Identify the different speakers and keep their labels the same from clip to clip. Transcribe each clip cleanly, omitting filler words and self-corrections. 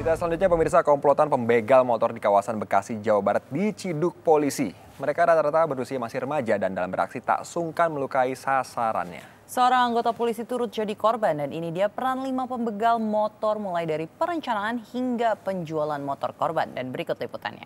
Speaker 1: Berita selanjutnya pemirsa, komplotan pembegal motor di kawasan Bekasi, Jawa Barat diciduk polisi. Mereka rata-rata berusia masih remaja dan dalam beraksi tak sungkan melukai sasarannya.
Speaker 2: Seorang anggota polisi turut jadi korban dan ini dia peran 5 pembegal motor mulai dari perencanaan hingga penjualan motor korban. Dan berikut liputannya.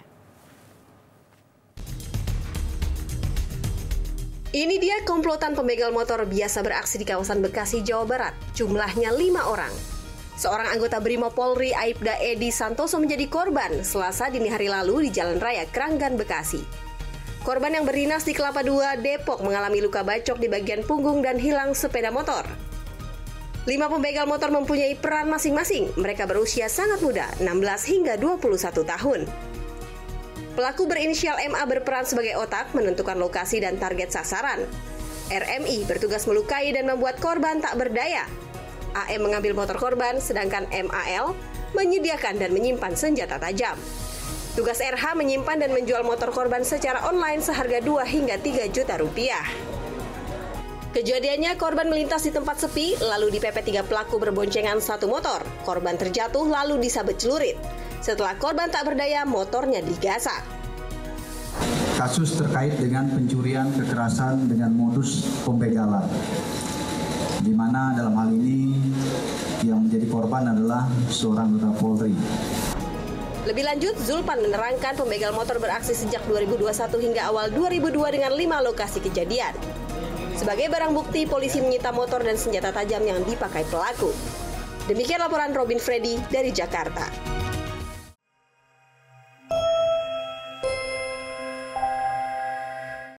Speaker 3: Ini dia komplotan pembegal motor biasa beraksi di kawasan Bekasi, Jawa Barat. Jumlahnya 5 orang. Seorang anggota Brimob Polri, Aibda Edi Santoso menjadi korban Selasa dini hari lalu di Jalan Raya Kranggan, Bekasi. Korban yang berdinas di Kelapa II, Depok mengalami luka bacok di bagian punggung dan hilang sepeda motor. 5 pembegal motor mempunyai peran masing-masing. Mereka berusia sangat muda, 16 hingga 21 tahun. Pelaku berinisial MA berperan sebagai otak menentukan lokasi dan target sasaran. RMI bertugas melukai dan membuat korban tak berdaya. AM mengambil motor korban, sedangkan MAL menyediakan dan menyimpan senjata tajam. Tugas RH menyimpan dan menjual motor korban secara online seharga 2 hingga 3 juta rupiah. Kejadiannya korban melintas di tempat sepi, lalu dipepet 3 pelaku berboncengan 1 motor. Korban terjatuh lalu disabet celurit. Setelah korban tak berdaya, motornya digasak.
Speaker 4: Kasus terkait dengan pencurian kekerasan dengan modus pembegalan, di mana dalam hal ini yang menjadi korban adalah seorang anggota Polri.
Speaker 3: Lebih lanjut, Zulpan menerangkan pembegal motor beraksi sejak 2021 hingga awal 2002 dengan 5 lokasi kejadian. Sebagai barang bukti, polisi menyita motor dan senjata tajam yang dipakai pelaku. Demikian laporan Robin Freddy dari Jakarta.